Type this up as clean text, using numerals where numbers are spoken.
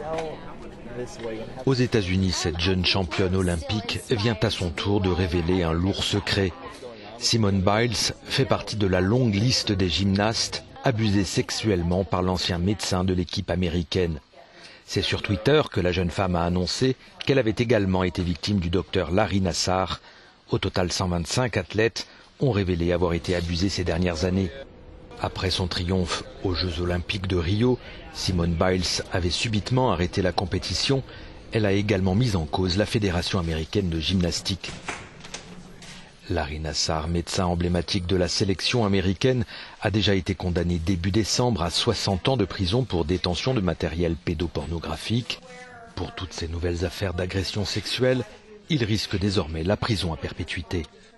Aux États-Unis, cette jeune championne olympique vient à son tour de révéler un lourd secret. Simone Biles fait partie de la longue liste des gymnastes abusés sexuellement par l'ancien médecin de l'équipe américaine. C'est sur Twitter que la jeune femme a annoncé qu'elle avait également été victime du docteur Larry Nassar. Au total, 125 athlètes ont révélé avoir été abusés ces dernières années. Après son triomphe aux Jeux Olympiques de Rio, Simone Biles avait subitement arrêté la compétition. Elle a également mis en cause la Fédération américaine de gymnastique. Larry Nassar, médecin emblématique de la sélection américaine, a déjà été condamné début décembre à 60 ans de prison pour détention de matériel pédopornographique. Pour toutes ces nouvelles affaires d'agression sexuelle, il risque désormais la prison à perpétuité.